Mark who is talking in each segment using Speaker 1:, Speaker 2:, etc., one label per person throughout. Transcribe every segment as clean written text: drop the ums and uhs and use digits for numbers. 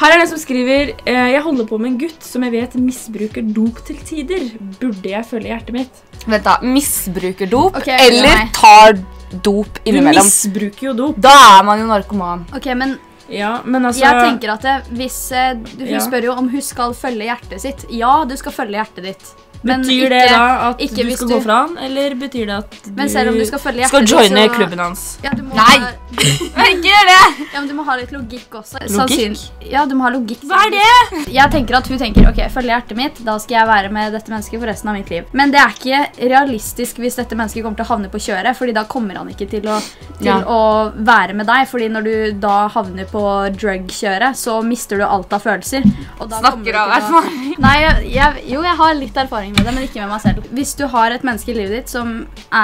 Speaker 1: Her det som skriver, jeg holder på med en gutt som jeg vet misbruker dop til tider. Burde jeg følge hjertet mitt?
Speaker 2: Vent da, misbruker dop,
Speaker 3: Okay,
Speaker 2: eller tar dop innimellom?
Speaker 1: Du misbruker jo dop.
Speaker 2: Da man jo narkoman.
Speaker 3: Ok, men
Speaker 1: Ja, men altså...
Speaker 3: jeg tenker at hvis hun spør jo om hun skal følge hjertet sitt. Ja, du skal følge hjertet ditt. Men
Speaker 1: betyr det da at du
Speaker 3: hvis
Speaker 1: skal gå fra han, eller betyr det at du
Speaker 3: Men selv om du skal følge
Speaker 1: skal
Speaker 3: hjertet
Speaker 1: joine
Speaker 3: så...
Speaker 1: klubben hans?
Speaker 3: Ja, du må
Speaker 2: Nei! Ikke gjør det!
Speaker 3: Ja, men du må ha litt logikk også.
Speaker 1: Logikk?
Speaker 3: Ja, du må ha logikk.
Speaker 1: Hva det?
Speaker 3: Jeg tenker at hun tenker, ok, følge hjertet mitt, da skal jeg være med dette mennesket for resten av mitt liv. Men det ikke realistisk hvis dette mennesket kommer til å havne på kjøret, fordi da kommer han ikke til å være med deg, fordi når du da havner på drug-kjøret, så mister du alt av følelser. Og da
Speaker 2: Snakker av erfaring?
Speaker 3: Nei, jo, jeg har litt erfaring med det, men ikke med meg selv. Hvis du har et menneske i livet ditt som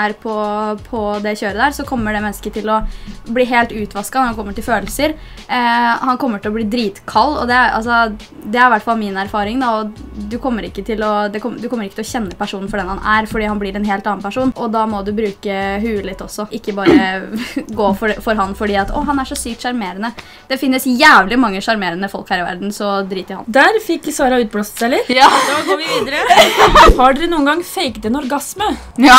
Speaker 3: på det kjøret der, så kommer det mennesket til å bli helt utvasket når han kommer til følelser. Han kommer til å bli dritkald, og det er i hvert fall min erfaring da, og du kommer ikke til å kjenne personen for den han fordi han blir en helt annen person, og da må du bruke huet litt også. Ikke bare gå for han fordi at, han så sykt sjarmerende. Det finnes jævlig mange sjarmerende folk her i verden, så drit i han.
Speaker 1: Der fikk Sara utblåst seg litt.
Speaker 2: Ja.
Speaker 1: Da går vi videre. Har dere noen gang faket en orgasme?
Speaker 2: Ja.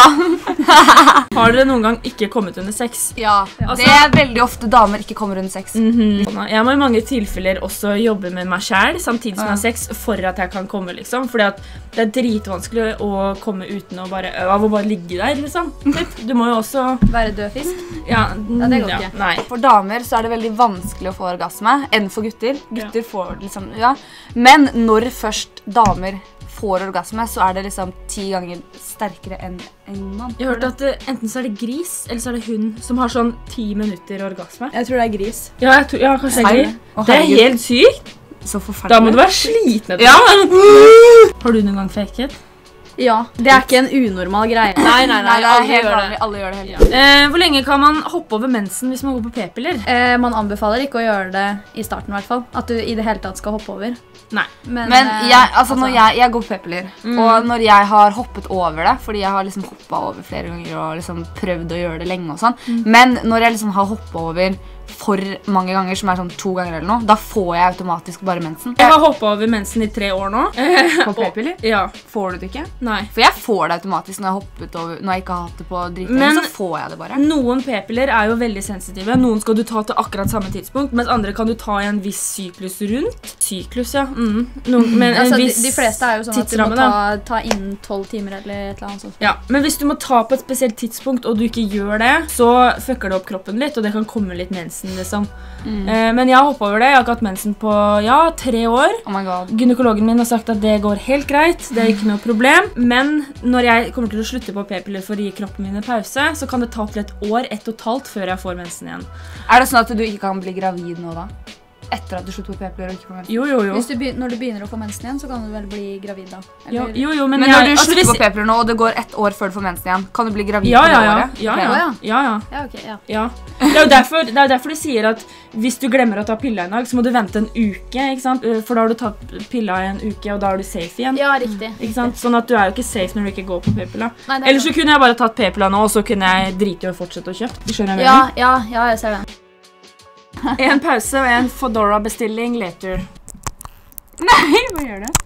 Speaker 1: Har dere noen gang ikke kommet under sex?
Speaker 2: Ja.
Speaker 1: Altså-
Speaker 2: Det veldig ofte damer ikke kommer under sex.
Speaker 1: Jeg må i mange tilfeller også jobbe med meg selv, samtidig som jeg har sex, for at jeg kan komme, liksom. Fordi at det dritvanskelig å komme uten å bare ligge der, liksom. Du må jo også...
Speaker 3: Være død fisk?
Speaker 1: Ja,
Speaker 3: det går ikke.
Speaker 1: Nei.
Speaker 2: For damer så det veldig vanskelig å få orgasme enn for gutter. Gutter får liksom, Men når først damer får orgasme, så det liksom 10 ganger sterkere enn en mann.
Speaker 1: Jeg har hørt at enten så det gris, eller så det hund som har sånn 10 minutter orgasme.
Speaker 3: Jeg tror det gris.
Speaker 1: Ja, kanskje det gris.
Speaker 2: Å,
Speaker 1: Det
Speaker 2: herregud.
Speaker 1: helt sykt.
Speaker 2: Så forferdelig.
Speaker 1: Da må du være sliten etter
Speaker 2: Ja.
Speaker 1: det. Har du noen gang faket?
Speaker 3: Ja, det ikke en unormal greie.
Speaker 2: Nei,
Speaker 1: alle
Speaker 2: helt
Speaker 1: gjør
Speaker 2: vanlig.
Speaker 1: det.
Speaker 2: Alle gjør det hele tiden.
Speaker 1: Hvor lenge kan man hoppe over mensen hvis man går på p-piller?
Speaker 3: Man anbefaler ikke å gjøre det i starten i hvert fall. At du i det hele tatt skal hoppe over.
Speaker 1: Nei.
Speaker 3: Men
Speaker 2: Når jeg går på p-piller, og når jeg har hoppet over det, fordi jeg har liksom hoppet over flere ganger og liksom prøvd å gjøre det lenge og sånn, men når jeg liksom har hoppet over for mange ganger, som sånn 2 ganger eller noe, da får jeg automatisk bare mensen.
Speaker 1: Jeg har hoppet over mensen i 3 år nå.
Speaker 2: På p-piller?
Speaker 1: Ja.
Speaker 2: Får du det ikke?
Speaker 1: Nei.
Speaker 2: For jeg får det automatisk når jeg har hoppet over, når jeg ikke har hatt det på dritlenge,
Speaker 1: Men-
Speaker 2: så får jeg det bare.
Speaker 1: Noen p-piller jo veldig sensitive. Noen skal du ta til akkurat samme tidspunkt, mens andre kan du ta i en viss syklus rundt. Syklus, ja. Men en viss
Speaker 3: de fleste jo sånn at du må
Speaker 1: tidsramme, da.
Speaker 3: ta innen 12 timer eller et eller annet sånt.
Speaker 1: Ja, men hvis du må ta på et spesielt tidspunkt, og du ikke gjør det, så fucker det opp kroppen litt, og det kan komme litt mensen, liksom. Men jeg har hoppet over det. Jeg har ikke hatt mensen på, 3 år.
Speaker 2: Oh my god.
Speaker 1: Gynekologen min har sagt at det går helt greit, det ikke noe problem. Men når jeg kommer til å slutte på p-piller for å gi kroppen min en pause, så kan det ta til 1 år, 1,5 før jeg får mensen igjen.
Speaker 2: Det sånn at du ikke kan bli gravid nå da? Etter at du slutter på p-piller og ikke får mensen?
Speaker 1: Jo.
Speaker 3: Når du begynner å få mensen igjen, så kan du vel bli gravid da?
Speaker 1: Jo,
Speaker 2: men når du slutter på p-piller nå, og det går 1 år før du får mensen igjen, kan du bli gravid på det året?
Speaker 1: Ja.
Speaker 3: Ja, ok, ja.
Speaker 1: Det jo derfor de sier at hvis du glemmer å ta pilla en dag, så må du vente en uke, ikke sant? For da har du tatt pilla i en uke, og da du safe igjen.
Speaker 3: Ja, riktig.
Speaker 1: Ikke sant? Sånn at du jo ikke safe når du ikke går på p-pilla.
Speaker 3: Nei,
Speaker 1: Ellers så kunne jeg bare tatt p-pilla nå, og så kunne jeg drite i å fortsette å kjøpe. Du skjønner jeg mener?
Speaker 3: Ja, jeg ser den.
Speaker 1: En pause og en Foodora-bestilling later. Nei, hva gjør det?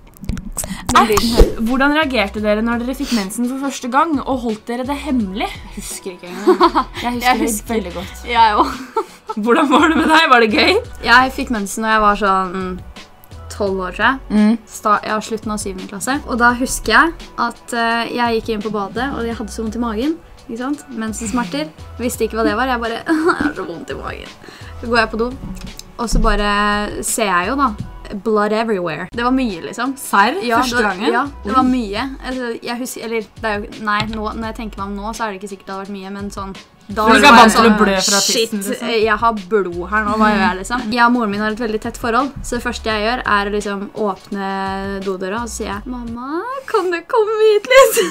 Speaker 1: Hvordan reagerte dere når dere fikk mensen for første gang, og holdt dere det hemmelig?
Speaker 2: Jeg husker ikke engang.
Speaker 1: Jeg husker det veldig godt.
Speaker 3: Jeg også.
Speaker 1: Hvordan var det med deg? Var det gøy?
Speaker 3: Jeg fikk mensen når jeg var sånn 12 år, tror jeg. Slutten av 7. klasse. Og da husker jeg at jeg gikk inn på badet, og jeg hadde så vondt i magen. Ikke sant? Mensensmerter. Visste ikke hva det var. Jeg bare, jeg har så vondt i magen. Så går jeg på do, og så bare ser jeg jo da, blood everywhere. Det var mye, liksom.
Speaker 2: Serr? Første gangen?
Speaker 3: Ja, det var mye. Altså, jeg husker, eller, det jo, nei, når jeg tenker meg om nå, så det ikke sikkert det har vært mye, men sånn, da
Speaker 1: Du er vant til å blø fra tissen,
Speaker 3: shit,
Speaker 1: liksom.
Speaker 3: jeg har blod her nå, hva gjør jeg, liksom? Jeg og moren min har et veldig tett forhold, så det første jeg gjør å liksom åpne dodøra, og så sier jeg, mamma, kan du komme hit litt?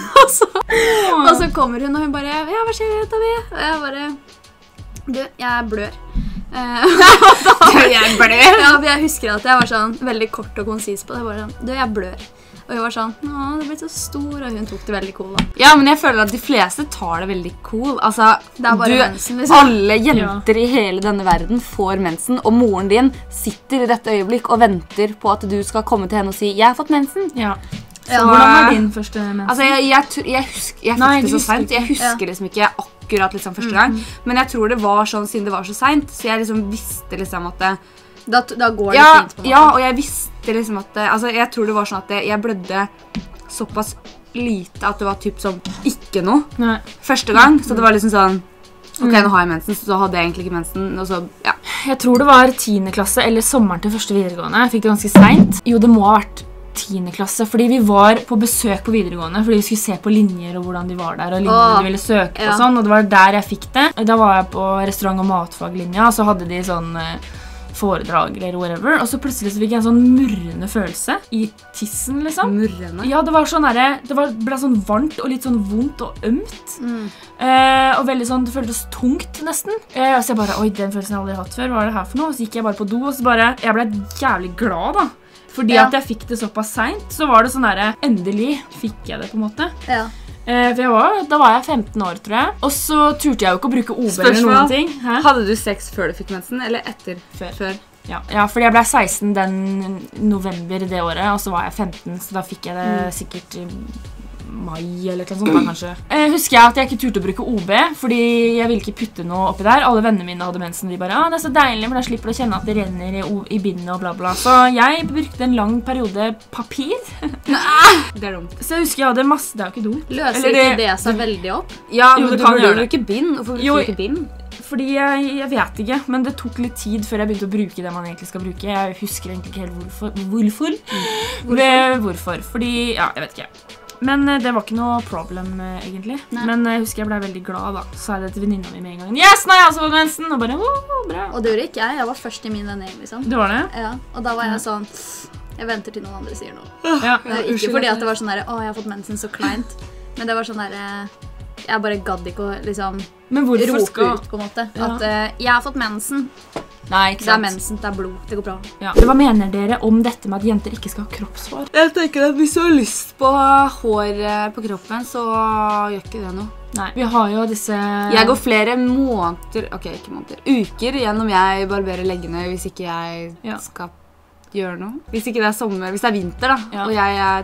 Speaker 3: og så kommer hun, og hun bare, ja, hva skjer, Tavi? Og jeg bare, du, jeg blør.
Speaker 2: Jeg blør.
Speaker 3: Ja, for jeg husker at jeg var sånn veldig kort og konsis på det. Jeg var sånn, du, jeg blør. Og hun var sånn, nå, du ble så stor, og hun tok det veldig cool da.
Speaker 2: Ja, men jeg føler at de fleste tar det veldig cool. Altså,
Speaker 3: Det er bare mensen, liksom.
Speaker 2: alle jenter i hele denne verden får mensen, og moren din sitter i dette øyeblikk og venter på at du skal komme til henne og si, jeg har fått mensen.
Speaker 1: Ja.
Speaker 2: Så,
Speaker 1: Hvordan var din første mensen?
Speaker 2: Altså, jeg fikk det så sent. Jeg husker liksom ikke akkurat liksom første gang, men jeg tror det var sånn siden det var så sent, så jeg liksom visste liksom at det,
Speaker 3: Da går det
Speaker 2: ja,
Speaker 3: fint på en måte.
Speaker 2: ja, og jeg visste liksom at altså, jeg tror det var sånn at jeg blødde såpass lite at det var typ som ikke noe
Speaker 1: Nei.
Speaker 2: første gang, så det var liksom sånn ok, nå har jeg mensen, så hadde jeg egentlig ikke mensen, og så, ja.
Speaker 1: Jeg tror det var 10. klasse eller sommeren til første videregående. Jeg fikk det ganske sent. Jo, det må ha vært 10. klasse, fordi vi var på besøk på videregående, fordi vi skulle se på linjer og hvordan de var der, og linjene de ville søke på og sånn, og det var der jeg fikk det. Da var jeg på restaurant- og matfaglinja, og så hadde de sånn foredrag eller whatever, og så plutselig så fikk jeg en sånn murrende følelse i tissen, liksom.
Speaker 2: Murrende?
Speaker 1: Ja, det var sånn ble sånn varmt og litt sånn vondt og ømt. Og veldig sånn, det føltes tungt nesten. Så jeg bare, oi, den følelsen jeg aldri hatt før, hva er det her for noe? Så gikk jeg bare på do, og så bare, jeg ble jævlig glad da. Fordi at jeg fikk det såpass sent, så var det sånn endelig fikk jeg det på en måte.
Speaker 3: Ja.
Speaker 1: For da var jeg 15 år, tror jeg. Og så turte jeg jo ikke å bruke OB eller noen ting. Hæ?
Speaker 2: Hadde du sex før du fikk mensen, eller etter?
Speaker 1: Før. Ja, fordi jeg ble 16 den november det året, og så var jeg 15, så da fikk jeg det sikkert i mai eller noe sånt da, kanskje. Husker jeg at jeg ikke turte å bruke OB, fordi jeg ville ikke putte noe oppi der. Alle vennene mine hadde mensen, de bare, det er så deilig, for da slipper du å kjenne at det renner i bindet og bla bla. Så jeg brukte en lang periode papir.
Speaker 2: Det er dumt.
Speaker 1: Så jeg husker jeg hadde masse, det er jo ikke dumt.
Speaker 3: Løser ikke det seg veldig opp?
Speaker 2: Ja,
Speaker 1: Jo,
Speaker 2: men
Speaker 1: det
Speaker 2: du
Speaker 1: kan
Speaker 2: burde
Speaker 1: gjøre
Speaker 2: jo
Speaker 1: det.
Speaker 2: ikke bind. Hvorfor
Speaker 1: Jo,
Speaker 2: bruker du ikke bind?
Speaker 1: Fordi jeg vet ikke, men det tok litt tid før jeg begynte å bruke det man egentlig skal bruke. Jeg husker egentlig ikke helt hvorfor. Fordi, ja, jeg vet ikke. Men det var ikke noe problem, egentlig.
Speaker 3: Nei.
Speaker 1: Men jeg husker jeg ble veldig glad da. Så sa jeg det til venninna mi med en gang. Yes, nei, jeg har også fått mensen! Og bare, bra.
Speaker 3: Og det gjorde ikke jeg. Jeg var først i min vennegjeng, liksom.
Speaker 1: Det var det?
Speaker 3: Ja, og da var jeg sånn, jeg venter til noen andre sier noe.
Speaker 1: Ja.
Speaker 3: Ikke fordi at det var sånn der, jeg har fått mensen så kleint. Men det var sånn der, jeg bare gadd ikke å liksom
Speaker 1: Men hvorfor
Speaker 3: rope
Speaker 1: skal...
Speaker 3: ut på en måte.
Speaker 1: Ja.
Speaker 3: At jeg har fått mensen.
Speaker 1: Nei, ikke
Speaker 3: Det er
Speaker 1: sant.
Speaker 3: mensen, det er blod, det går bra.
Speaker 1: Ja. Hva mener dere om dette med at jenter ikke skal ha kroppshår?
Speaker 2: Jeg tenker at hvis du har lyst på hår på kroppen, så gjør ikke det noe.
Speaker 1: Nei, vi har jo disse...
Speaker 2: Jeg går flere måneder, ok, ikke måneder, uker gjennom jeg barberer leggene hvis ikke jeg skal gjøre noe. Hvis ikke det er sommer, hvis det er vinter da, og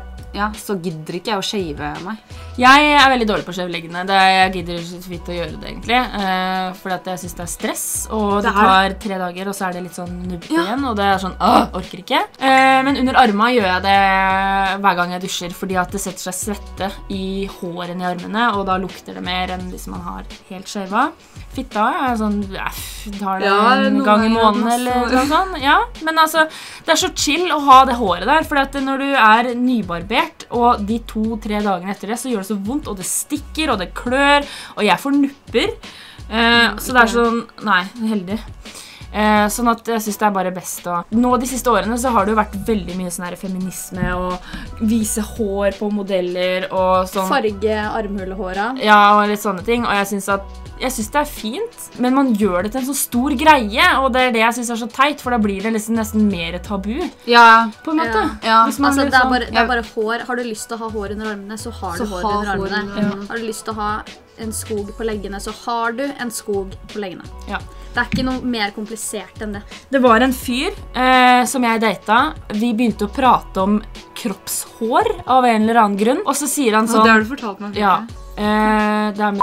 Speaker 2: så gidder ikke jeg å shave meg.
Speaker 1: Jeg er veldig dårlig på å shave leggene. Jeg gidder ikke så vidt å gjøre det, egentlig. Fordi at jeg synes det er stress, og det tar 3 dager, og så er det litt sånn nubbete igjen, og det er sånn, orker ikke. Men under armene gjør jeg det hver gang jeg dusjer, fordi at det setter seg svette i hårene i armene, og da lukter det mer enn hvis man har helt shavet. Fitta er sånn, tar det en gang i måneden eller noe sånn. Ja, men altså, det er så chill å ha det håret der, fordi at når du er nybarbert, og de 2-3 dagene etter det, så gjør det så vondt, og det stikker, og det klør, og jeg får nupper. Så det er sånn, nei, heldig. Sånn at jeg synes det er bare best å... Nå de siste årene så har det jo vært veldig mye sånn her feminisme, og vise hår på modeller, og sånn...
Speaker 3: Farge armhulehåra.
Speaker 1: Ja, og litt sånne ting, og jeg synes det er fint, men man gjør det til en så stor greie, og det er det jeg synes er så teit, for da blir det liksom nesten mer tabu, på en måte.
Speaker 3: Ja.
Speaker 1: Hvis man
Speaker 3: Altså,
Speaker 1: liksom-
Speaker 3: det er bare hår. Har du lyst til å ha hår under armene, så har du hår under armene. Har du lyst til å ha en skog på leggene, så har du en skog på leggene.
Speaker 1: Ja.
Speaker 3: Det er ikke noe mer komplisert enn det.
Speaker 1: Det var en fyr som jeg data. Vi begynte å prate om kroppshår av en eller annen grunn, og så sier han sånn...
Speaker 2: Det har du fortalt meg.
Speaker 1: Ja, det er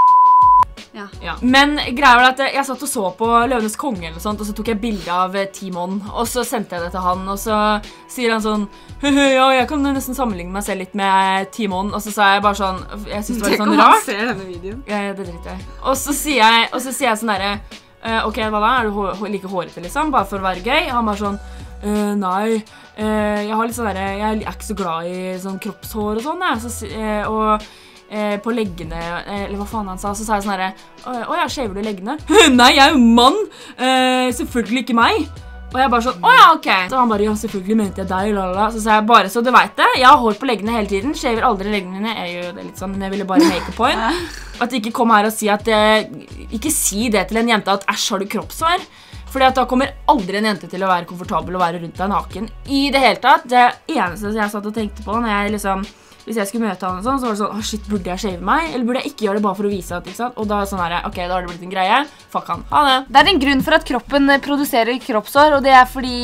Speaker 3: Ja.
Speaker 1: Men greia var at jeg satt og så på Løvenes konge eller noe sånt, og så tok jeg bilde av Timon, og så sendte jeg det til han, og så sier han sånn, ja, jeg kan nesten sammenligne meg selv litt med Timon, og så sa jeg bare sånn, jeg synes det var litt sånn rart.
Speaker 2: ser denne videoen.
Speaker 1: Ja, det driter jeg. Og så sier jeg sånn der, ok, hva da? Er du like hårete liksom, bare for å være gøy? Og han bare sånn, nei, jeg har litt sånn der, jeg er ikke så glad i sånn kroppshår og sånn, og på leggene, eller hva faen han sa, så sa jeg sånn her, åja, shaver du leggene? Nei, jeg er jo mann! Selvfølgelig ikke meg! Og jeg bare sånn, åja, ok. Så han bare, ja, selvfølgelig mente jeg deg, lalala. Så sa jeg bare, så du vet det, jeg har hår på leggene hele tiden, shaver aldri leggene mine, jeg gjør det litt sånn, men jeg ville bare make a point. At ikke kom her og si at, ikke si det til en jente at, æsj, har du kroppshår? fordi at da kommer aldri en jente til å være komfortabel å være rundt deg naken i det hele tatt. Det eneste jeg satt og tenkte på når jeg liksom, hvis jeg skulle møte han og sånn, så var det sånn, shit, burde jeg shave meg? Eller burde jeg ikke gjøre det bare for å vise at, ikke sant? Og da er det sånn her, ok, da har det blitt en greie. Fuck han. Ha det.
Speaker 2: Det er en grunn for at kroppen produserer kroppshår, og det er fordi...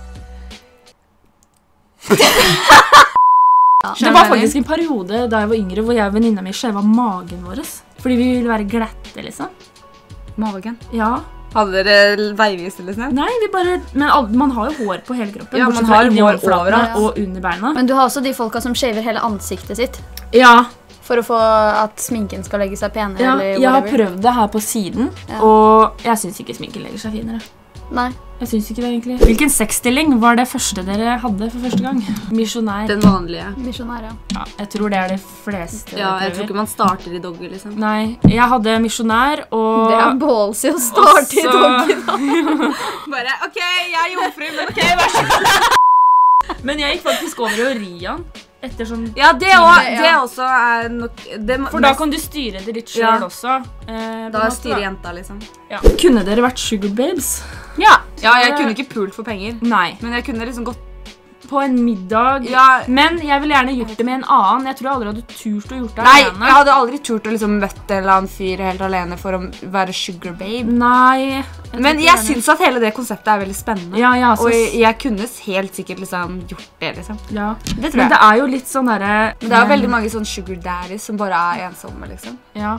Speaker 1: Det var faktisk en periode da jeg var yngre, hvor jeg og venninna mi skjeva magen vår. Fordi vi ville være glatte, liksom.
Speaker 2: Magen?
Speaker 1: Ja.
Speaker 2: Hadde dere veivise, liksom?
Speaker 1: Nei, vi bare... Men man har jo hår på hele kroppen.
Speaker 2: Ja,
Speaker 1: bortsett
Speaker 2: man
Speaker 1: fra
Speaker 2: har
Speaker 1: inni
Speaker 2: hår
Speaker 1: hårflatene
Speaker 2: overalt.
Speaker 1: og under beina.
Speaker 3: Men du har også de folka som shaver hele ansiktet sitt.
Speaker 1: Ja.
Speaker 3: For å få at sminken skal legge seg penere,
Speaker 1: Ja,
Speaker 3: eller
Speaker 1: jeg har
Speaker 3: whatever.
Speaker 1: prøvd det her på siden,
Speaker 3: Ja.
Speaker 1: og jeg synes ikke sminken legger seg finere.
Speaker 3: Nei.
Speaker 1: Jeg synes ikke det egentlig. Hvilken sexstilling var det første dere hadde for første gang? Misjonær.
Speaker 2: Den vanlige.
Speaker 3: Misjonær, ja.
Speaker 1: Ja, jeg tror det er de fleste
Speaker 2: Ja, jeg tror
Speaker 1: prøver.
Speaker 2: ikke man starter i doggy, liksom.
Speaker 1: Nei, jeg hadde misjonær, og...
Speaker 3: Det er ballsy å starte i doggy, da.
Speaker 2: Bare, ok, jeg er jomfru, men ok, vær så god.
Speaker 1: Men jeg gikk faktisk over i Orion, etter sånn...
Speaker 2: Ja, det også er nok...
Speaker 1: For da kan du styre det litt selv
Speaker 2: Ja.
Speaker 1: også.
Speaker 2: Da styrer jenta, liksom.
Speaker 1: Ja. Kunne dere vært sugar babes?
Speaker 2: Ja, jeg kunne ikke pult for penger.
Speaker 1: Nei.
Speaker 2: Men jeg kunne liksom gått...
Speaker 1: På en middag.
Speaker 2: Ja.
Speaker 1: Men jeg ville gjerne gjort det med en annen. Jeg tror jeg aldri hadde turt å gjort det
Speaker 2: Nei,
Speaker 1: alene.
Speaker 2: jeg hadde aldri turt å liksom møtte en eller annen fyr helt alene for å være sugar babe.
Speaker 1: Nei.
Speaker 2: Men jeg synes at hele det konseptet er veldig spennende.
Speaker 1: Ja, ja, så...
Speaker 2: Og jeg kunne helt sikkert liksom gjort det, liksom.
Speaker 1: Ja.
Speaker 2: Det tror
Speaker 1: Men
Speaker 2: jeg.
Speaker 1: det er jo litt sånn derre...
Speaker 2: Men det er jo veldig mange sånn sugar daddies som bare er ensomme, liksom.
Speaker 1: Ja.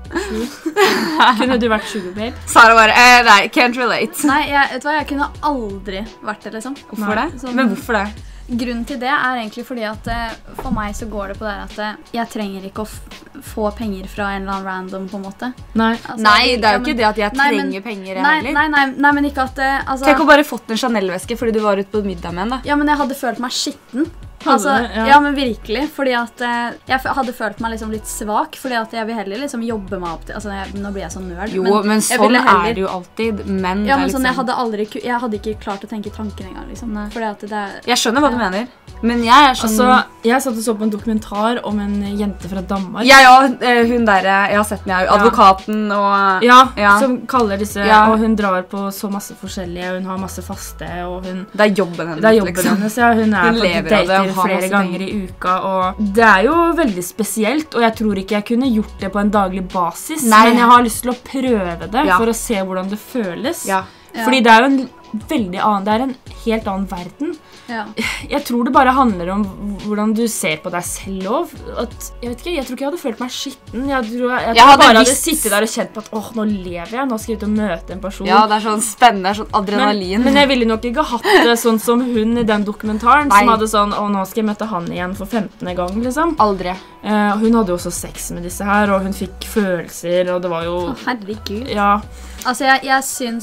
Speaker 1: Kunne du vært sugar babe?
Speaker 2: Sara bare, nei, can't relate.
Speaker 3: Nei, vet du hva, jeg kunne aldri vært det, liksom.
Speaker 2: Hvorfor
Speaker 1: Nei.
Speaker 2: det?
Speaker 3: Sånn-
Speaker 2: Men hvorfor det?
Speaker 3: Grunnen til det er egentlig fordi at for meg så går det på det at jeg trenger ikke å få penger fra en eller annen random, på en måte.
Speaker 1: Nei.
Speaker 3: Altså,
Speaker 2: Nei, det er jo
Speaker 3: ja,
Speaker 2: ikke det at jeg
Speaker 3: nei, men-
Speaker 2: trenger penger
Speaker 3: Nei,
Speaker 2: heller.
Speaker 3: nei, men ikke at altså,
Speaker 2: Tenk å bare fått en Chanel-veske fordi du var ute på middag med en, da.
Speaker 3: Ja, men jeg hadde følt meg skitten.
Speaker 1: Hadde
Speaker 3: Altså,
Speaker 1: du? Ja.
Speaker 3: ja, men virkelig, fordi at jeg hadde følt meg liksom litt svak, fordi at jeg vil heller liksom jobbe meg opp til, altså nå blir jeg sånn nerd,
Speaker 2: Jo, men
Speaker 3: jeg
Speaker 2: sånn
Speaker 3: ville heller-
Speaker 2: er det jo alltid. Men
Speaker 3: Ja,
Speaker 2: det
Speaker 3: men
Speaker 2: er
Speaker 3: sånn,
Speaker 2: liksom...
Speaker 3: jeg hadde ikke klart å tenke tanken engang, liksom. Fordi at det er...
Speaker 2: Jeg skjønner hva du mener. Men jeg er sånn...
Speaker 1: Altså, jeg satt og så på en dokumentar om en jente fra Danmark.
Speaker 2: Jeg og hun der, jeg har sett den, jeg, advokaten og...
Speaker 1: Ja,
Speaker 2: Ja.
Speaker 1: som kaller disse,
Speaker 2: Ja.
Speaker 1: og hun drar på så masse forskjellige, hun har masse faste, og hun...
Speaker 2: Det er jobben hennes,
Speaker 1: Det er jobben
Speaker 2: liksom.
Speaker 1: hennes, ja. Hun er
Speaker 2: Hun
Speaker 1: på
Speaker 2: lever av det og
Speaker 1: dater
Speaker 2: har
Speaker 1: flere
Speaker 2: masse
Speaker 1: ganger i uka, og det er jo veldig spesielt, og jeg tror ikke jeg kunne gjort det på en daglig basis,
Speaker 2: Nei.
Speaker 1: men jeg har lyst til å prøve det
Speaker 2: Ja.
Speaker 1: for å se hvordan det føles.
Speaker 2: Ja.
Speaker 3: Ja.
Speaker 1: Fordi det er jo en veldig annen, det er en helt annen verden.
Speaker 3: Ja.
Speaker 1: Jeg tror det bare handler om hvordan du ser på deg selv også. Jeg vet ikke, jeg tror ikke jeg hadde følt meg skitten. Jeg tror
Speaker 2: Jeg
Speaker 1: bare
Speaker 2: hadde
Speaker 1: hadde
Speaker 2: visst-
Speaker 1: sittet der og kjent på at åh, nå lever jeg, nå skal jeg ut og møte en person.
Speaker 2: Ja, det er sånn spennende, det er sånn adrenalin.
Speaker 1: Men jeg ville nok ikke hatt det sånn som hun i den dokumentaren,
Speaker 2: Nei.
Speaker 1: som hadde sånn, å, nå skal jeg møte han igjen for 15. gang, liksom.
Speaker 2: Aldri.
Speaker 1: Hun hadde jo også sex med disse her, og hun fikk følelser, og det var jo...
Speaker 3: Å, herregud.
Speaker 1: Ja,
Speaker 3: Altså, jeg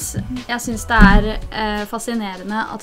Speaker 3: syns det er fascinerende at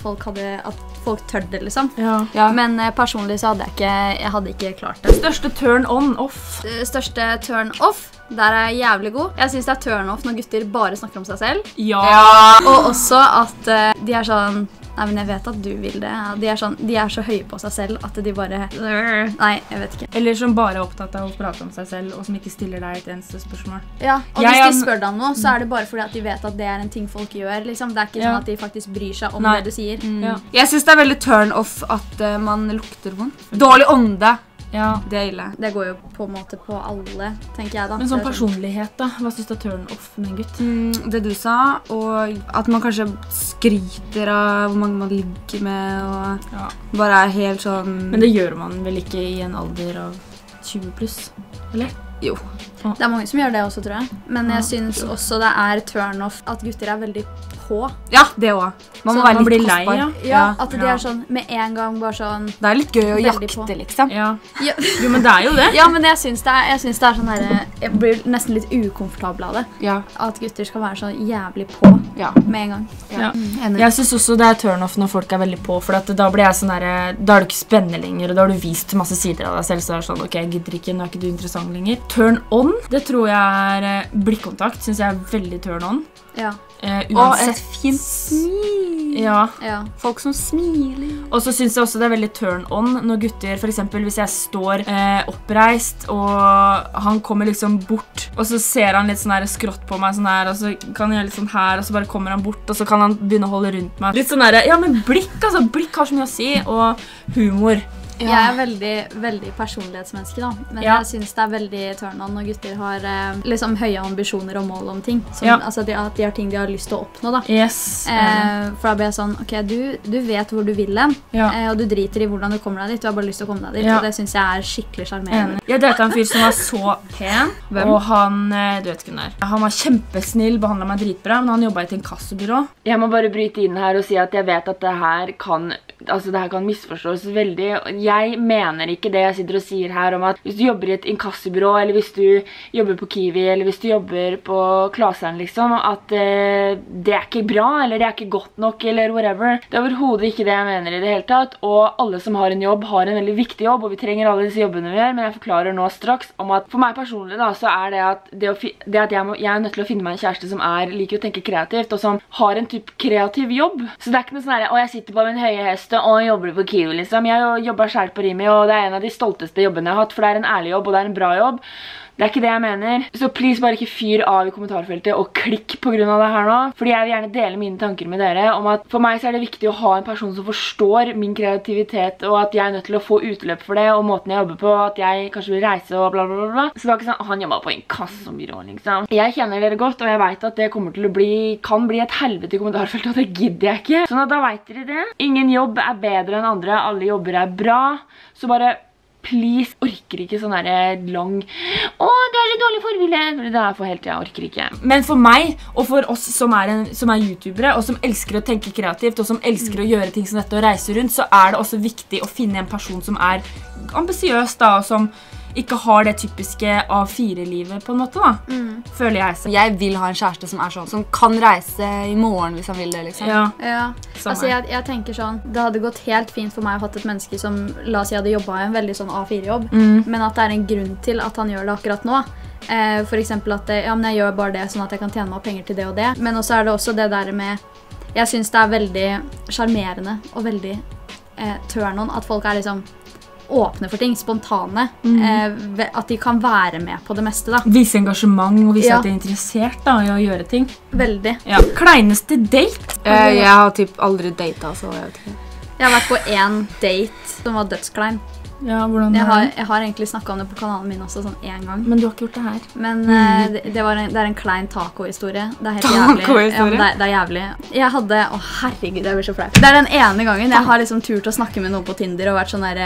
Speaker 3: folk tør det, liksom.
Speaker 1: ja.
Speaker 2: Ja.
Speaker 3: Men personlig så jeg hadde ikke klart det.
Speaker 1: Største turn on, off.
Speaker 3: Største turn off, der er jeg jævlig god. Jeg synes det er turn off når gutter bare snakker om seg selv.
Speaker 1: Ja.
Speaker 3: Og også at de er sånn, nei, men jeg vet at du vil det. De er så høye på seg selv at de bare, nei, jeg vet ikke.
Speaker 1: Eller som bare er opptatt av å prate om seg selv, og som ikke stiller deg et eneste spørsmål.
Speaker 3: Ja, og
Speaker 1: Jeg
Speaker 3: hvis de
Speaker 1: er-
Speaker 3: spør deg om noe, så er det bare fordi at de vet at det er en ting folk gjør, liksom. Det er ikke
Speaker 1: Ja.
Speaker 3: sånn at de faktisk bryr seg om
Speaker 1: Nei.
Speaker 3: det du sier.
Speaker 1: Ja.
Speaker 2: Jeg synes det er veldig turn off at man lukter vondt. Dårlig ånde.
Speaker 1: Ja.
Speaker 2: Det er ille.
Speaker 3: Det går jo på en måte på alle, tenker jeg da.
Speaker 1: Men sånn
Speaker 3: Det er
Speaker 1: personlighet da, hva synes du er turn off med en gutt?
Speaker 2: Det du sa, og at man kanskje skryter av hvor mange man ligger med, og
Speaker 1: Ja.
Speaker 2: bare er helt sånn...
Speaker 1: Men det gjør man vel ikke i en alder av 20 pluss, eller?
Speaker 2: Jo.
Speaker 3: Det er mange som gjør det også, tror jeg. Men
Speaker 1: Ja.
Speaker 3: jeg synes også det er turn off at gutter er veldig på.
Speaker 2: Ja, det også. Man må
Speaker 3: Sånn,
Speaker 2: være
Speaker 1: man
Speaker 2: litt
Speaker 1: blir lei,
Speaker 2: kostbar.
Speaker 1: ja.
Speaker 3: Ja, at de
Speaker 1: Ja.
Speaker 3: er sånn med en gang bare sånn.
Speaker 2: Det er litt gøy å
Speaker 3: Veldig
Speaker 2: jakte,
Speaker 3: på.
Speaker 2: liksom.
Speaker 1: Ja.
Speaker 3: Ja,
Speaker 1: Jo, men det er jo det.
Speaker 3: ja, men jeg synes det er sånn der, jeg blir nesten litt ukomfortabel av det.
Speaker 2: Ja.
Speaker 3: At gutter skal være så jævlig på
Speaker 2: Ja.
Speaker 3: med en gang.
Speaker 1: Ja.
Speaker 2: Enig.
Speaker 1: Jeg synes også det er turn off når folk er veldig på, for at da blir jeg sånn der, da er du ikke spennende lenger, og da har du vist masse sider av deg selv, så er det sånn, ok, jeg gidder ikke, nå er ikke du interessant lenger. Turn on, det tror jeg er blikkontakt, synes jeg er veldig turn on.
Speaker 3: Ja.
Speaker 1: uansett.
Speaker 2: Et fint smil.
Speaker 1: Ja.
Speaker 2: Folk som smiler.
Speaker 1: Og så synes jeg også det veldig turn on når gutter, for eksempel hvis jeg står oppreist, og han kommer liksom bort, og så ser han litt sånn her skrått på meg, sånn her, og så kan jeg litt sånn her, og så bare kommer han bort, og så kan han begynne å holde rundt meg. Litt sånn der, ja, men blikk, altså, blikk har så mye å si, og humor.
Speaker 3: Jeg er veldig personlighetsmenneske da, men jeg synes det er veldig turn on når gutter har liksom høye ambisjoner og mål om ting. Altså at de har ting de har lyst til å oppnå da.
Speaker 1: Yes.
Speaker 3: For da blir jeg sånn, ok, du vet hvor du vil hen, og du driter i hvordan du kommer deg dit, du har bare lyst til å komme deg dit, og det synes jeg er skikkelig charmerende.
Speaker 1: Jeg datet en fyr som var så pen, og han, du vet ikke den der. Han var kjempesnill, behandlet meg dritbra, men han jobbet i et inkassobyrå. Jeg må bare bryte inn her og si at jeg vet at det her kan misforstås veldig. Jeg mener ikke det jeg sitter og sier her om at hvis du jobber i et inkassobyrå, eller hvis du jobber på Kiwi, eller hvis du jobber på Klaseren, liksom, at det er ikke bra, eller det er ikke godt nok, eller whatever. Det er overhodet ikke det jeg mener i det hele tatt, og alle som har en jobb har en veldig viktig jobb, og vi trenger alle disse jobbene vi gjør, men jeg forklarer nå straks om at for meg personlig da, så er det at jeg er nødt til å finne meg en kjæreste som liker å tenke kreativt, og som har en typ kreativ jobb. Så det er ikke noe sånn her, å jeg sitter på min høye hest, og jobber på Kiwi, liksom. Jeg jobber selv på Rimi, og det er en av de stolteste jobbene jeg har hatt, for det er en ærlig jobb, og det er en bra jobb. Det er ikke det jeg mener. Så please bare ikke fyr av i kommentarfeltet og klikk på grunn av det her nå. Fordi jeg vil gjerne dele mine tanker med dere om at for meg så er det viktig å ha en person som forstår min kreativitet, og at jeg er nødt til å få utløp for det, og måten jeg jobber på, at jeg kanskje vil reise og bla bla bla bla. Så det var ikke sånn, han jobbet på en inkassobyrå, liksom. Jeg kjenner dere godt, og jeg vet at det kommer til å kan bli et helvete i kommentarfeltet, og det gidder jeg ikke. Sånn at da vet dere det. Ingen jobb er bedre enn andre, alle jobber er bra. Så bare please, orker ikke sånn her lang du er så dårlig forbilde. Det er for helt, jeg orker ikke. Men for meg, og for oss som er youtubere, og som elsker å tenke kreativt, og som elsker å gjøre ting som dette og reise rundt, så er det også viktig å finne en person som er ambisiøs da, og som ikke har det typiske A4-livet på en måte da, føler jeg så.
Speaker 2: Jeg vil ha en kjæreste som er sånn, som kan reise i morgen hvis han vil det, liksom.
Speaker 3: Ja. Altså jeg tenker sånn, det hadde gått helt fint for meg å ha hatt et menneske som, la oss si, hadde jobbet i en veldig sånn A4-jobb, men at det er en grunn til at han gjør det akkurat nå. For eksempel at men jeg gjør bare det sånn at jeg kan tjene meg penger til det og det. Men også er det også det der med, jeg synes det er veldig charmerende og veldig turn on at folk er liksom åpne for ting, spontane, at de kan være med på det meste da.
Speaker 1: Vise engasjement og vise at de er interessert da, i å gjøre ting.
Speaker 3: Veldig.
Speaker 1: Kleineste date?
Speaker 2: Jeg har typ aldri datet, så jeg vet ikke.
Speaker 3: Jeg har vært på en date som var dødsklein.
Speaker 1: Ja, hvordan
Speaker 3: jeg har egentlig snakket om det på kanalen min også sånn en gang.
Speaker 1: Men du har ikke gjort det her.
Speaker 3: Men det er en klein taco-historie. Det er helt jævlig. Ja, det er jævlig. Jeg hadde, herregud, jeg blir så flau. Det er den ene gangen jeg har liksom turt å snakke med noen på Tinder og vært sånn der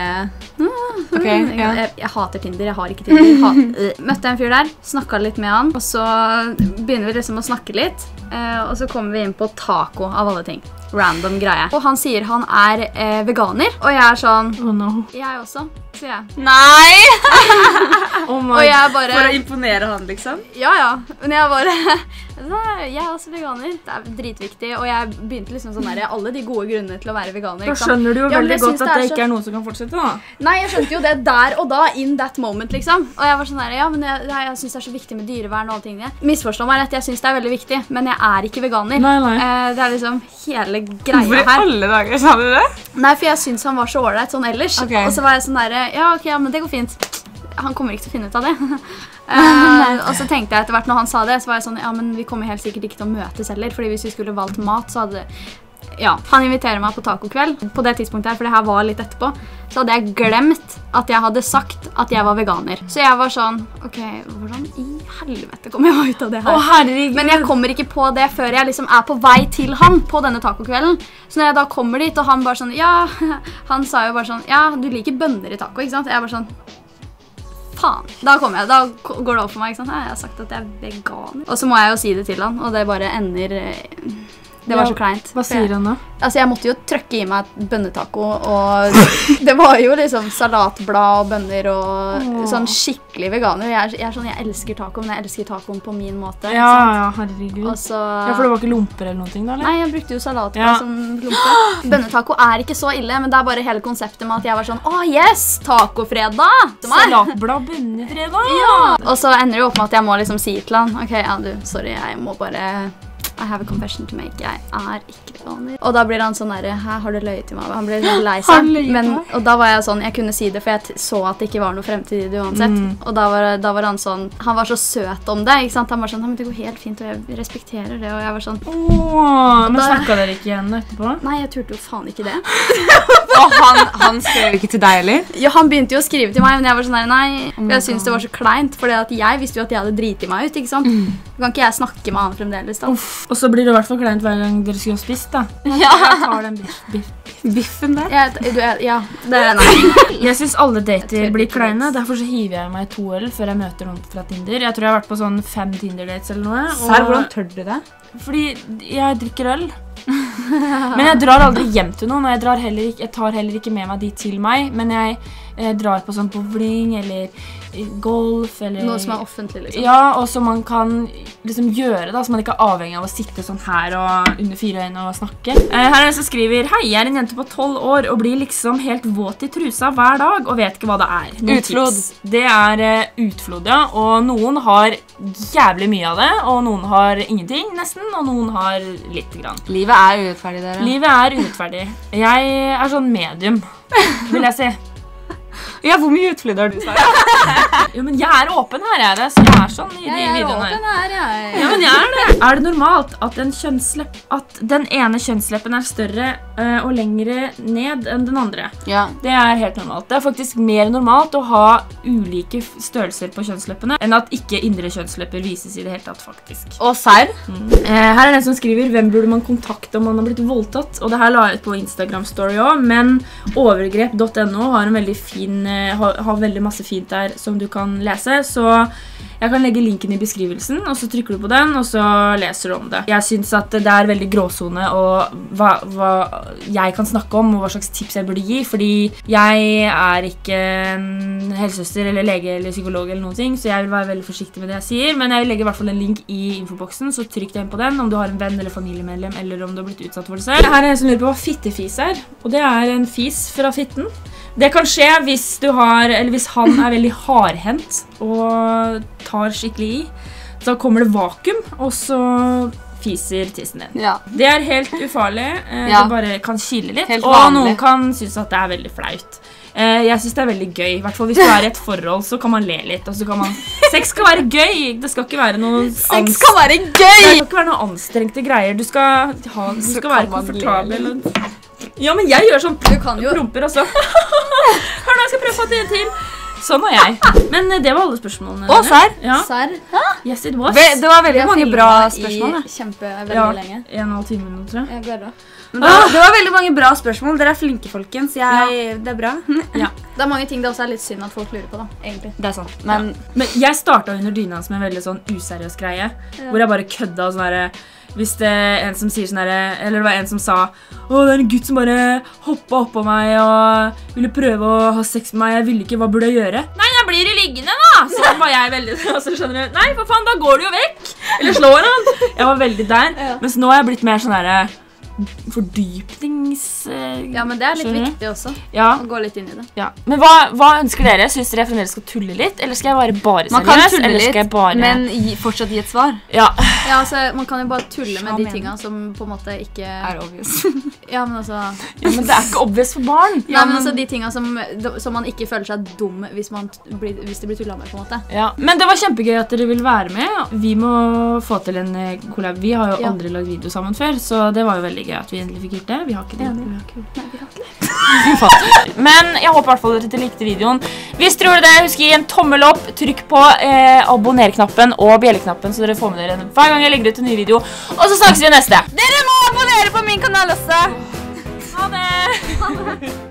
Speaker 3: jeg hater Tinder, jeg har ikke Tinder. Møtte en fyr der, snakket litt med han, og så begynner vi liksom å snakke litt, og så kommer vi inn på taco av alle ting. Random greie. Og han sier han er veganer, og jeg er sånn, jeg også, sier jeg.
Speaker 2: Nei!
Speaker 3: Og jeg bare,
Speaker 2: for å imponere han, liksom?
Speaker 3: Ja. Men jeg bare, jeg er også veganer. Det er dritviktig, og jeg begynte liksom sånn der, alle de gode grunnene til å være veganer.
Speaker 1: Da skjønner du jo veldig godt at det ikke er noe som kan fortsette da.
Speaker 3: Nei, jeg skjønte jo det der og da, in that moment, liksom. Og jeg var sånn der, men jeg synes det er så viktig med dyrevern og alle tingene. Misforstå meg rett, jeg synes det er veldig viktig, men jeg er ikke veganer.
Speaker 1: Nei.
Speaker 3: Det er liksom hele greia her.
Speaker 2: Hvorfor i alle dager sa du det?
Speaker 3: Nei, for jeg synes han var så ordentlig sånn ellers. Og så var jeg sånn der, ja, men det går fint. Han kommer ikke til å finne ut av det. Og så tenkte jeg etter hvert når han sa det, så var jeg sånn, ja, men vi kommer helt sikkert ikke til å møtes heller, fordi hvis vi skulle valgt mat, så hadde han inviterer meg på tacokveld på det tidspunktet her, for det her var litt etterpå, så hadde jeg glemt at jeg hadde sagt at jeg var veganer. Så jeg var sånn, ok, hvordan i helvete kommer jeg ut av det her?
Speaker 1: Herregud.
Speaker 3: Men jeg kommer ikke på det før jeg liksom er på vei til han på denne tacokvelden. Så når jeg da kommer dit, og han bare sånn, han sa jo bare sånn, du liker bønner i taco, ikke sant? Jeg bare sånn, faen. Da går det opp for meg, ikke sant? Jeg har sagt at jeg er veganer. Og så må jeg jo si det til han, og det bare ender... Det var så kleint.
Speaker 1: Hva sier han da?
Speaker 3: Altså, jeg måtte jo trykke i meg et bønnetaco, og det var jo liksom salatblad og bønner og sånn skikkelig veganer. Jeg er sånn, jeg elsker taco, men jeg elsker tacoen på min måte.
Speaker 1: Ja, herregud. For det var ikke lomper eller noe da, eller?
Speaker 3: Nei, jeg brukte jo salatblad som lomper. Bønnetaco er ikke så ille, men det er bare hele konseptet med at jeg var sånn, yes, tacofredag!
Speaker 1: Salatblad, bønnefredag!
Speaker 3: Ja! Og så ender det jo opp med at jeg må liksom si til han, ok, sorry, jeg må bare I have a confession to make. Jeg ikke veganer. Og da blir han sånn der, her har du løyet til meg. Han ble sånn lei seg. Og da var jeg sånn, jeg kunne si det, for jeg så at det ikke var noe fremtid i det uansett. Og da var han sånn, han var så søt om det, ikke sant? Han var sånn, men det går helt fint, og jeg respekterer det, og jeg var sånn.
Speaker 1: Men snakket dere ikke igjen etterpå?
Speaker 3: Nei, jeg turte jo faen ikke det.
Speaker 2: Og han skrev ikke til deg, eller?
Speaker 3: Ja, han begynte jo å skrive til meg, men jeg var sånn, nei, jeg synes det var så kleint, for jeg visste jo at jeg hadde dritet meg ut, ikke sant? Kan ikke jeg snakke med han fremdeles da?
Speaker 1: Og så blir det i hvert fall kleint hver gang dere skulle ha spist, da.
Speaker 2: Ja.
Speaker 1: Jeg tar den biffen der.
Speaker 3: Ja, det er nei.
Speaker 1: Jeg synes alle dater blir kleine, derfor så hiver jeg meg 2 øl før jeg møter noen fra Tinder. Jeg tror jeg har vært på sånn 5 Tinder-dates eller noe.
Speaker 2: Sær, hvordan tør du det?
Speaker 1: Fordi jeg drikker øl. Men jeg drar aldri hjem til noen, og jeg tar heller ikke med meg de til meg, men jeg drar på sånn bowling eller golf eller
Speaker 3: noe som er offentlig, liksom.
Speaker 1: Ja, og som man kan liksom gjøre da, så man ikke er avhengig av å sitte sånn her og under 4 øyne og snakke. Her er det som skriver: hei, jeg er en jente på 12 år og blir liksom helt våt i trusa hver dag og vet ikke hva det er.
Speaker 2: Utflod.
Speaker 1: Tips. Det er utflod, ja, og noen har jævlig mye av det, og noen har ingenting nesten, og noen har litt grann.
Speaker 2: Livet er urettferdig, dere.
Speaker 1: Livet er urettferdig. Jeg er sånn medium, vil jeg si.
Speaker 2: Ja, hvor mye utflod har du sagt?
Speaker 1: Jo, men jeg er åpen her, så jeg er sånn i de videoene her. Ja, men jeg er det. Er det normalt at den ene kjønnsleppen er større og lengre ned enn den andre? Ja. Det er helt normalt. Det er faktisk mer normalt å ha ulike størrelser på kjønnsleppene enn at ikke indre kjønnslepper vises i det hele tatt, faktisk.
Speaker 2: Og serr?
Speaker 1: Her er den som skriver: hvem burde man kontakte om man har blitt voldtatt? Og det her la jeg ut på Instagram-story også, men overgrep.no har en veldig fin har veldig masse fint der som du kan lese, så jeg kan legge linken i beskrivelsen, og så trykker du på den, og så leser du om det. Jeg synes at det er veldig gråzone og hva jeg kan snakke om, og hva slags tips jeg burde gi, fordi jeg er ikke en helsesøster eller lege eller psykolog eller noen ting, så jeg vil være veldig forsiktig med det jeg sier, men jeg vil legge i hvert fall en link i infoboksen, så trykk deg inn på den om du har en venn eller familiemedlem, eller om du har blitt utsatt for det selv. Her er en som lurer på hva fittefis er, og det er en fis fra fitten. Det kan skje hvis han er veldig hardhendt og tar skikkelig i. Da kommer det vakuum, og så fiser tissen din. Ja. Det er helt ufarlig. Det bare kan kile litt, og noen kan synes at det er veldig flaut. Jeg synes det er veldig gøy. I hvert fall hvis du er i et forhold, så kan man le litt. Og så kan man... Sex skal være gøy! Det skal ikke være noe...
Speaker 2: Sex skal være gøy!
Speaker 1: Det skal ikke være noe anstrengte greier. Du skal være komfortabel. Ja, men jeg gjør sånn promper også. Hør nå, jeg skal prøve å få det til. Sånn var jeg. Men det var alle spørsmålene.
Speaker 2: Å, serr?
Speaker 1: Ja.
Speaker 3: Serr?
Speaker 1: Yes, it was.
Speaker 2: Det var veldig mange bra spørsmål.
Speaker 3: Veldig lenge.
Speaker 1: 1,5 timer, tror jeg.
Speaker 3: Jeg gleder meg.
Speaker 2: Det var veldig mange bra spørsmål. Dere er flinke, folkens. Det er bra.
Speaker 3: Ja. Det er mange ting det også er litt synd at folk lurer på, da, egentlig.
Speaker 2: Det er sant.
Speaker 1: Men jeg startet under dyna som en veldig sånn useriøs greie, hvor jeg bare kødda og sånn der. Hvis det er en som sier sånn her, eller det var en som sa: «Å, det er en gutt som bare hoppet opp på meg og ville prøve å ha sex med meg, jeg ville ikke, hva burde jeg gjøre?» «Nei, da blir det liggende da!» Så var jeg veldig, så skjønner du, «Nei, for faen, da går du jo vekk!» Eller slår han. Jeg var veldig der, mens nå har jeg blitt mer sånn her fordypnings...
Speaker 3: Ja, men det er litt viktig også, å gå litt inn i det.
Speaker 1: Ja. Men hva ønsker dere? Synes dere jeg fremdeles skal tulle litt, eller skal jeg være bare seriøs?
Speaker 2: Man kan tulle litt, men fortsatt gi et svar.
Speaker 1: Ja,
Speaker 3: altså, man kan jo bare tulle med de tingene som på en måte ikke
Speaker 2: er obvious.
Speaker 3: Ja, men altså...
Speaker 1: Ja, men det er ikke obvious for barn.
Speaker 3: Ja, men altså de tingene som man ikke føler seg dum hvis det blir tullet med, på en måte.
Speaker 1: Ja, men det var kjempegøy at dere vil være med. Vi må få til en collab. Vi har jo aldri lagd video sammen før, så det var jo veldig gøy at vi endelig fikk gjort det. Vi har ikke det.
Speaker 3: Nei, vi har ikke det.
Speaker 1: Men jeg håper i hvert fall dere likte videoen. Hvis dere gjorde det, husk å gi en tommel opp, trykk på abonner-knappen og bjelleknappen, så dere får med dere hver gang jeg legger ut en ny video. Og så snakkes vi neste.
Speaker 2: Dere må abonnere på min kanal også!
Speaker 1: Ha det!